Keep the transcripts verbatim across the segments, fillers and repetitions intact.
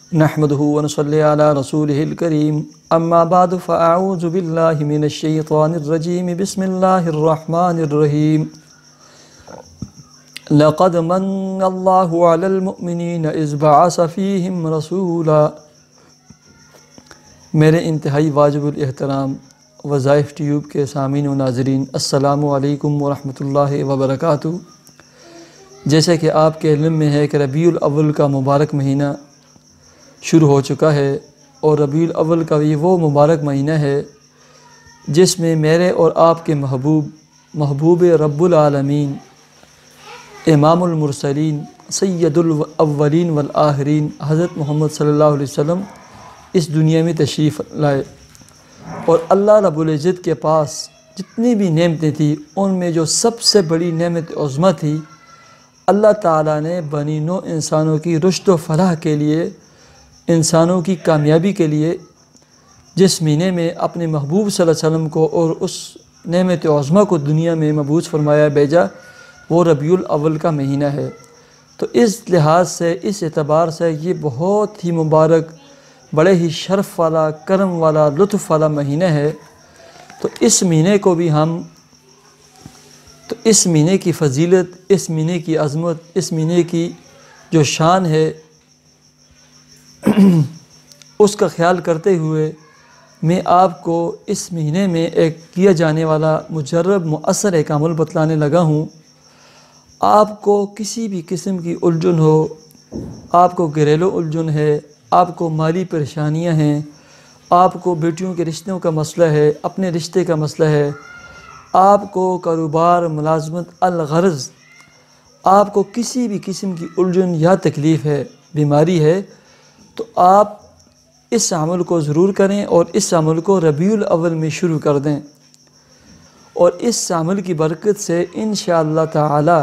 نحمدہ ونصلی علی رسولہ الکریم اما بعد فاعوذ باللہ من الشیطان الرجیم بسم اللہ الرحمن الرحیم لقد من اللہ علی المؤمنین اذ بعث فیہم رسولا۔ میرے انتہائی واجب الاحترام وظائف ٹیوب کے سامعین و ناظرین، السلام علیکم ورحمۃ اللہ وبرکاتہ۔ جیسے کہ آپ کے علم میں ہے کہ ربیع الاول کا مبارک مہینہ شروع ہو چکا ہے، اور ربیع الاول کا یہ وہ مبارک مہینہ ہے جس میں میرے اور آپ کے محبوب محبوب رب العالمین امام المرسلین سید الاولین والآخرین حضرت محمد صلی اللہ علیہ وسلم اس دنیا میں تشریف لائے، اور اللہ رب العزت کے پاس جتنی بھی نعمتیں تھیں ان میں جو سب سے بڑی نعمت عظمیٰ تھی، اللہ تعالیٰ نے بنی نوع انسانوں کی رشد و فلاح کے لیے، انسانوں کی کامیابی کے لیے جس مہینے میں اپنے محبوب صلی اللہ علیہ وسلم کو اور اس نعمت عظمیٰ کو دنیا میں مبعوث فرمایا بھیجا، وہ ربیع الاول کا مہینہ ہے۔ تو اس لحاظ سے، اس اعتبار سے یہ بہت ہی مبارک، بڑے ہی شرف والا، کرم والا، لطف والا مہینہ ہے۔ تو اس مہینے کو بھی ہم تو اس مہینے کی فضیلت، اس مہینے کی عظمت، اس مہینے کی جو شان ہے اس کا خیال کرتے ہوئے میں آپ کو اس مہینے میں ایک کیا جانے والا مجرب مؤثر ایک عمل بتلانے لگا ہوں۔ آپ کو کسی بھی قسم کی الجھن ہو، آپ کو گھریلو الجھن ہے، آپ کو مالی پریشانیاں ہیں، آپ کو بیٹیوں کے رشتوں کا مسئلہ ہے، اپنے رشتے کا مسئلہ ہے، آپ کو کاروبار، ملازمت، الغرض آپ کو کسی بھی قسم کی الجھن یا تکلیف ہے، بیماری ہے، تو آپ اس عمل کو ضرور کریں اور اس عمل کو ربیع الاول میں شروع کر دیں، اور اس عمل کی برکت سے انشاءاللہ تعالی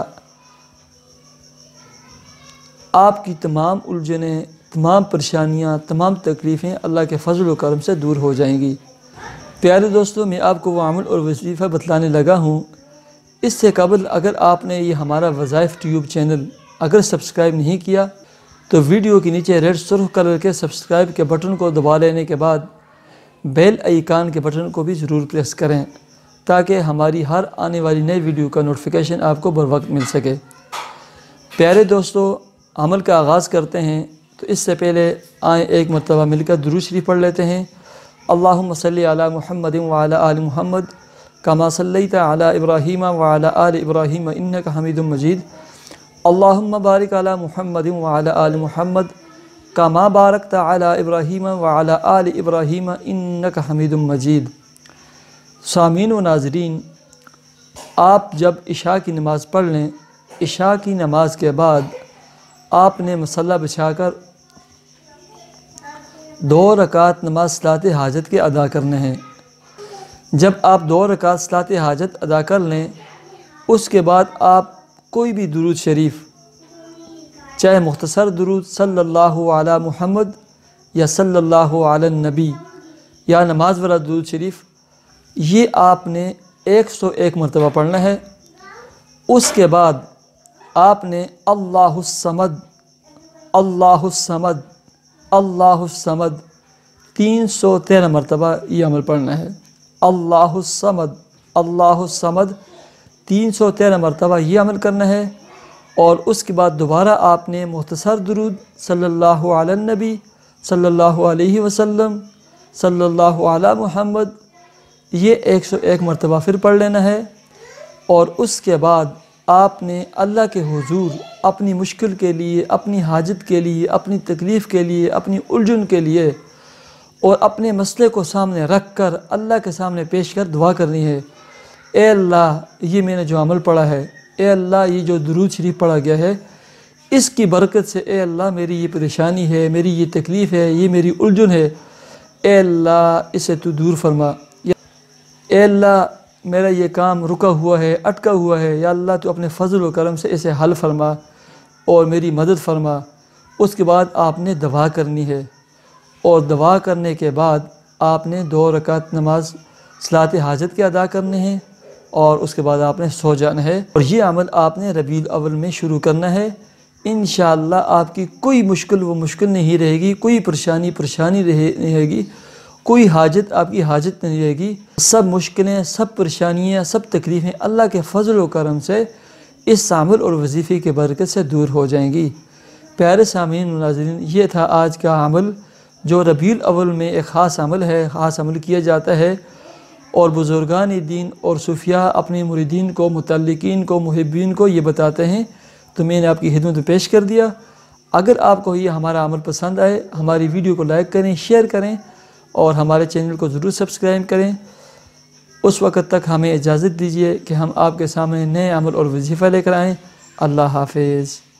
آپ کی تمام الجھنیں، تمام پریشانیاں، تمام تکلیفیں اللہ کے فضل و کرم سے دور ہو جائیں گی۔ پیارے دوستو، میں آپ کو وہ عمل اور وظیفہ بتلانے لگا ہوں۔ اس سے قبل اگر آپ نے یہ ہمارا وظائف ٹیوب چینل اگر سبسکرائب نہیں کیا تو ویڈیو کے نیچے ریڈ سرخ کلر کے سبسکرائب کے بٹن کو دبا لینے کے بعد بیل آئیکن کے بٹن کو بھی ضرور پریس کریں، تاکہ ہماری ہر آنے والی نئی ویڈیو کا نوٹیفیکیشن آپ کو بر وقت مل سکے۔ پیارے دوستو، عمل کا آغاز کرتے ہیں، تو اس سے پہلے آئیں ایک مرتبہ مل کر درود شریف پڑھ لیتے ہیں۔ اللہم صلی علی محمد وعلی آل محمد کما صلیت علی ابراہیم وعلی آل ابراہیم انک حمید مجید۔ اللہم بارک علی محمد وعلی آل محمد کما بارکت علی ابراہیم وعلی آل ابراہیم انک حمید مجید۔ سامعین و ناظرین، آپ جب عشاء کی نماز پڑھ لیں، عشاء کی نماز کے بعد آپ نے مصلی بچھا کر دو رکعت نماز صلاۃ حاجت کے ادا کرنے ہیں۔ جب آپ دو رکعت صلاۃ حاجت ادا کر لیں، اس کے بعد آپ کوئی بھی درود شریف، چاہے مختصر درود صلی اللہ علی محمد یا صلی اللہ علی النبی یا نماز والا درود شریف، یہ آپ نے ایک سو ایک مرتبہ پڑھنا ہے۔ اس کے بعد آپ نے اللہ الصمد اللہ الصمد اللہ الصمد تین سو تیرہ مرتبہ یہ عمل پڑھنا ہے۔ اللہ الصمد اللہ الصمد تین سو تیرہ مرتبہ یہ عمل کرنا ہے، اور اس کے بعد دوبارہ آپ نے مختصر درود صلی اللہ علی النبی صلی اللہ علیہ وسلم صلی اللہ علی محمد یہ ایک سو ایک مرتبہ پھر پڑھ لینا ہے، اور اس کے بعد آپ نے اللہ کے حضور اپنی مشکل کے لیے، اپنی حاجت کے لیے، اپنی تکلیف کے لیے، اپنی الجھن کے لیے اور اپنے مسئلے کو سامنے رکھ کر اللہ کے سامنے پیش کر دعا کرنی ہے۔ اے اللہ، یہ میں نے جو عمل پڑھا ہے، اے اللہ یہ جو درود شریف پڑھا گیا ہے، اس کی برکت سے اے اللہ میری یہ پریشانی ہے، میری یہ تکلیف ہے، یہ میری الجھن ہے، اے اللہ اسے تو دور فرما۔ اے اللہ میرا یہ کام رکا ہوا ہے، اٹکا ہوا ہے، یا اللہ تو اپنے فضل و کرم سے اسے حل فرما اور میری مدد فرما۔ اس کے بعد آپ نے دعا کرنی ہے، اور دعا کرنے کے بعد آپ نے دو رکعت نماز صلاۃ حاجت کے ادا کرنے ہیں، اور اس کے بعد آپ نے سو جانا ہے، اور یہ عمل آپ نے ربیع الاول میں شروع کرنا ہے۔ انشاءاللہ آپ کی کوئی مشکل وہ مشکل نہیں رہے گی، کوئی پریشانی پریشانی رہے نہیں رہے گی، کوئی حاجت آپ کی حاجت نہیں رہے گی۔ سب مشکلیں، سب پریشانیاں، سب تکلیفیں اللہ کے فضل و کرم سے اس عمل اور وظیفے کے برکت سے دور ہو جائیں گی۔ پیارے سامعین و ناظرین، یہ تھا آج کا عمل جو ربیع الاول میں ایک خاص عمل ہے، خاص عمل کیا جاتا ہے، اور بزرگان دین اور صوفیاء اپنے مریدین کو، متعلقین کو، محبین کو یہ بتاتے ہیں، تو میں نے آپ کی خدمت میں پیش کر دیا۔ اگر آپ کو یہ ہمارا عمل پسند آئے، ہماری ویڈیو کو لائک کریں، شیئر کریں اور ہمارے چینل کو ضرور سبسکرائب کریں۔ اس وقت تک ہمیں اجازت دیجیے کہ ہم آپ کے سامنے نئے عمل اور وظیفہ لے کر آئیں۔ اللہ حافظ۔